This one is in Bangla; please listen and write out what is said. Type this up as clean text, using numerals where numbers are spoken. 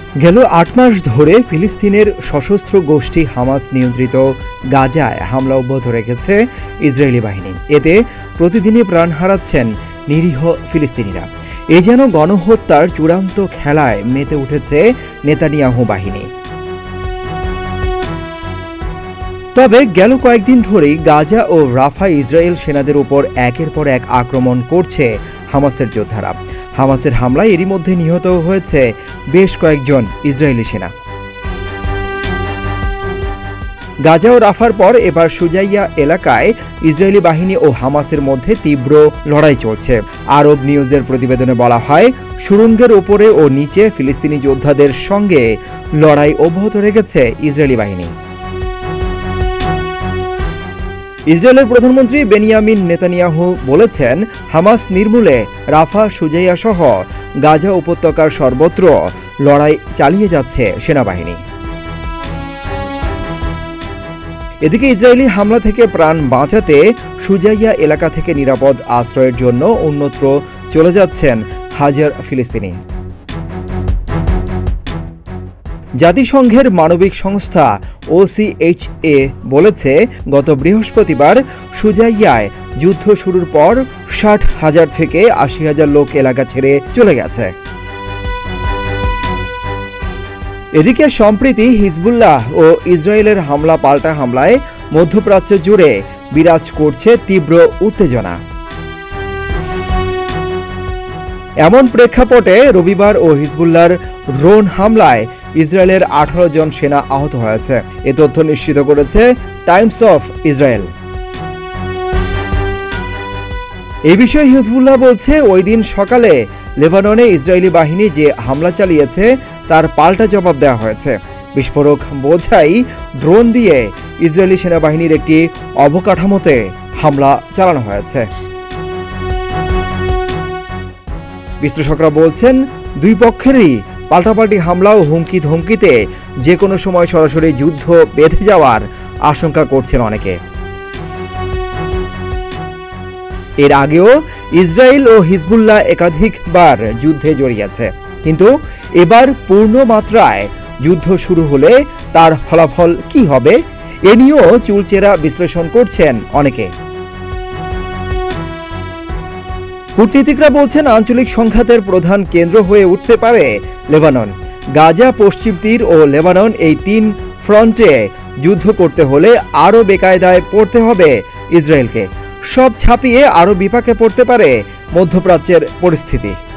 গেল ৮ মাস ধরে ফিলিস্তিনের সশস্ত্র গোষ্ঠী হামাস নিয়ন্ত্রিত গাজায় হামলা অব্যাহত রেখেছে ইসরায়েলি বাহিনী। এতে প্রতিদিনই প্রাণ হারাচ্ছেন নিরীহ ফিলিস্তিনিরা। এ যেন গণহত্যার চূড়ান্ত খেলায় মেতে উঠেছে নেতানিয়াহু বাহিনী। তবে গেল কয়েকদিন ধরেই গাজা ও রাফায় ইসরায়েল সেনাদের উপর একের পর এক আক্রমণ করছে হামাসের যোদ্ধারা। হামাসের হামলায় এরই মধ্যে নিহত হয়েছে বেশ কয়েকজন ইসরায়েলি সেনা। গাজা ও রাফার পর এবার সুজাইয়া এলাকায় ইসরায়েলি বাহিনী ও হামাসের মধ্যে তীব্র লড়াই চলছে। আরব নিউজের প্রতিবেদনে বলা হয়, সুড়ঙ্গের ওপরে ও নিচে ফিলিস্তিনি যোদ্ধাদের সঙ্গে লড়াই অব্যাহত রেখেছে ইসরায়েলি বাহিনী। ইসরায়েলের প্রধানমন্ত্রী বেনিয়ামিন নেতানিয়াহু বলেছেন, হামাস নির্মূলে রাফা, সুজাইয়া সহ গাজা উপত্যকার সর্বত্র লড়াই চালিয়ে যাচ্ছে সেনাবাহিনী। এদিকে ইসরায়েলি হামলা থেকে প্রাণ বাঁচাতে সুজাইয়া এলাকা থেকে নিরাপদ আশ্রয়ের জন্য অন্যত্র চলে যাচ্ছেন হাজার ফিলিস্তিনি। জাতিসংঘের মানবিক সংস্থা OCHA বলেছে, গত বৃহস্পতিবার সুজাইয়ায় যুদ্ধ শুরুর পর 60,000 থেকে 80,000 লোক এলাকা ছেড়ে চলে গেছে। এদিকে সম্প্রতি হিজবুল্লাহ ও ইসরায়েলের হামলা পাল্টা হামলায় মধ্যপ্রাচ্য জুড়ে বিরাজ করছে তীব্র উত্তেজনা। এমন প্রেক্ষাপটে রবিবার ও হিজবুল্লাহর ড্রোন হামলায় ইসরায়েলের 18 জন সেনা আহত হয়েছে। এ তথ্য নিশ্চিত করেছে টাইমস অফ ইসরায়েল। এই বিষয়ে হিজবুল্লাহ বলছে, ওই দিন সকালে লেবাননে ইসরায়েলি বাহিনী যে হামলা চালিয়েছে তার পাল্টা জবাব দেওয়া হয়েছে। বিস্ফোরক বোঝাই ড্রোন দিয়ে ইসরায়েলি সেনাবাহিনীর একটি অবকাঠামোতে হামলা চালানো হয়েছে। বিশ্লেষকরা বলছেন, দুই পক্ষেরই পাল্টাপাল্টি হামলা ও হুমকি ধমকিতে যে কোনো সময় সরাসরি যুদ্ধ বেঁধে যাওয়ার আশঙ্কা করছেন অনেকে। এর আগেও ইসরায়েল ও হিজবুল্লাহ একাধিকবার যুদ্ধে জড়িয়েছে, কিন্তু এবার পূর্ণ মাত্রায় যুদ্ধ শুরু হলে তার ফলাফল কি হবে এ নিয়েও চুলচেরা বিশ্লেষণ করছেন অনেকে। কূটনীতিকরা বলছেন, আঞ্চলিক সংঘাতের প্রধান কেন্দ্র হয়ে উঠতে পারে লেবানন। গাজা, পশ্চিম তীর ও লেবানন, এই 3 ফ্রন্টে যুদ্ধ করতে হলে আরও বেকায়দায় পড়তে হবে ইসরায়েলকে। সব ছাপিয়ে আরও বিপাকে পড়তে পারে মধ্যপ্রাচ্যের পরিস্থিতি।